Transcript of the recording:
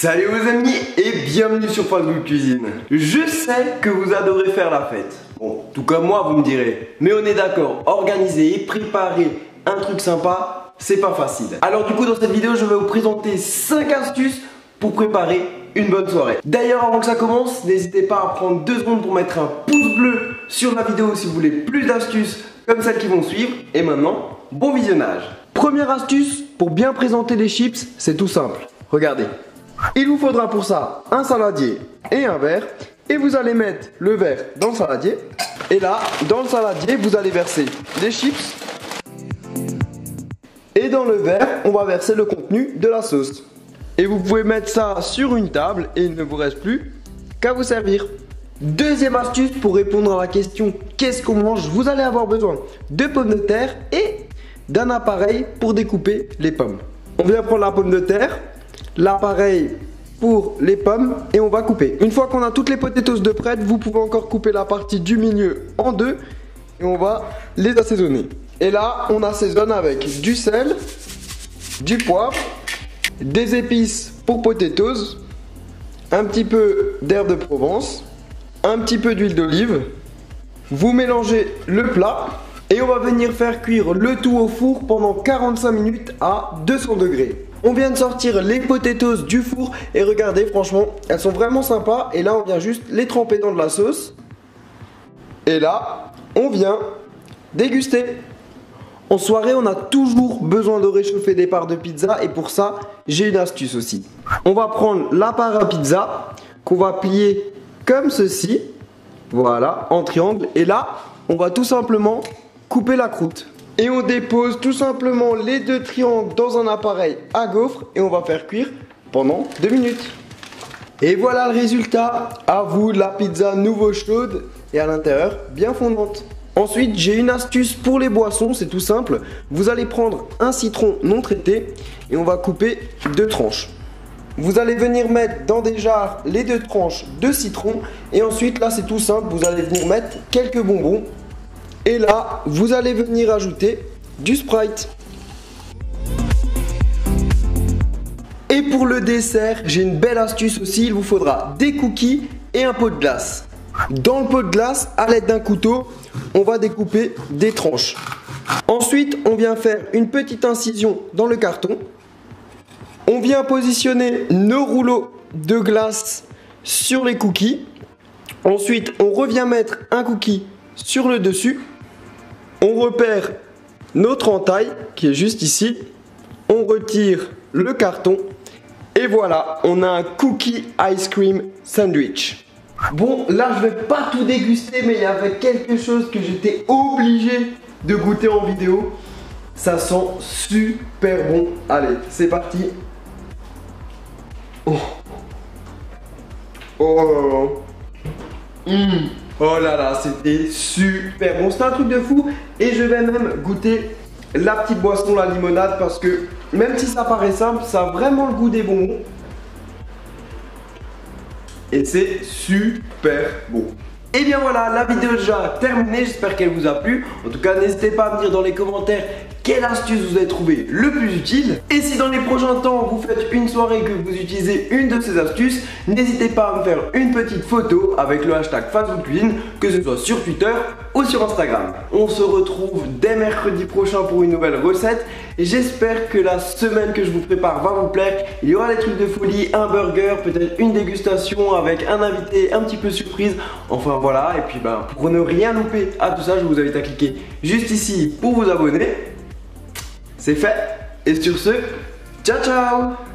Salut vos amis et bienvenue sur Fast Cuisine. Je sais que vous adorez faire la fête. Bon, tout comme moi vous me direz. Mais on est d'accord, organiser et préparer un truc sympa, c'est pas facile. Alors du coup dans cette vidéo je vais vous présenter 5 astuces pour préparer une bonne soirée. D'ailleurs avant que ça commence, n'hésitez pas à prendre 2 secondes pour mettre un pouce bleu sur la vidéo si vous voulez plus d'astuces comme celles qui vont suivre. Et maintenant, bon visionnage. Première astuce pour bien présenter les chips, c'est tout simple. Regardez. Il vous faudra pour ça un saladier et un verre. Et vous allez mettre le verre dans le saladier. Et là, dans le saladier, vous allez verser les chips. Et dans le verre, on va verser le contenu de la sauce. Et vous pouvez mettre ça sur une table et il ne vous reste plus qu'à vous servir. Deuxième astuce pour répondre à la question qu'est-ce qu'on mange, vous allez avoir besoin de pommes de terre et d'un appareil pour découper les pommes. On vient prendre la pomme de terre, l'appareil pour les pommes et on va couper. Une fois qu'on a toutes les potatoes de prête, vous pouvez encore couper la partie du milieu en deux et on va les assaisonner. Et là, on assaisonne avec du sel, du poivre, des épices pour potatoes, un petit peu d'herbe de Provence, un petit peu d'huile d'olive. Vous mélangez le plat et on va venir faire cuire le tout au four pendant 45 minutes à 200 degrés. On vient de sortir les potatoes du four et regardez, franchement, elles sont vraiment sympas. Et là, on vient juste les tremper dans de la sauce. Et là, on vient déguster. En soirée, on a toujours besoin de réchauffer des parts de pizza et pour ça, j'ai une astuce aussi. On va prendre la part à pizza qu'on va plier comme ceci. Voilà, en triangle. Et là, on va tout simplement couper la croûte. Et on dépose tout simplement les deux triangles dans un appareil à gaufres et on va faire cuire pendant 2 minutes. Et voilà le résultat. À vous la pizza nouveau chaude et à l'intérieur bien fondante. Ensuite, j'ai une astuce pour les boissons, c'est tout simple. Vous allez prendre un citron non traité et on va couper 2 tranches. Vous allez venir mettre dans des jarres les 2 tranches de citron et ensuite là c'est tout simple, vous allez venir mettre quelques bonbons. Et là, vous allez venir ajouter du Sprite. Et pour le dessert, j'ai une belle astuce aussi. Il vous faudra des cookies et un pot de glace. Dans le pot de glace, à l'aide d'un couteau, on va découper des tranches. Ensuite, on vient faire une petite incision dans le carton. On vient positionner nos rouleaux de glace sur les cookies. Ensuite, on revient mettre un cookie sur le dessus. On repère notre entaille qui est juste ici. On retire le carton. Et voilà, on a un cookie ice cream sandwich. Bon, là je vais pas tout déguster, mais il y avait quelque chose que j'étais obligé de goûter en vidéo. Ça sent super bon. Allez, c'est parti. Oh. Oh. Oh là là, c'était super bon, c'est un truc de fou. Et je vais même goûter la petite boisson, la limonade, parce que même si ça paraît simple, ça a vraiment le goût des bonbons. Et c'est super bon. Et bien voilà, la vidéo est déjà terminée, j'espère qu'elle vous a plu. En tout cas, n'hésitez pas à me dire dans les commentaires quelle astuce vous avez trouvé le plus utile. Et si dans les prochains temps, vous faites une soirée et que vous utilisez une de ces astuces, n'hésitez pas à me faire une petite photo avec le hashtag FastFoodCuisine, que ce soit sur Twitter ou sur Instagram. On se retrouve dès mercredi prochain pour une nouvelle recette. Et j'espère que la semaine que je vous prépare va vous plaire. Il y aura des trucs de folie, un burger, peut-être une dégustation avec un invité un petit peu surprise. Enfin voilà, et puis pour ne rien louper à tout ça, je vous invite à cliquer juste ici pour vous abonner. C'est fait. Et sur ce, ciao ciao.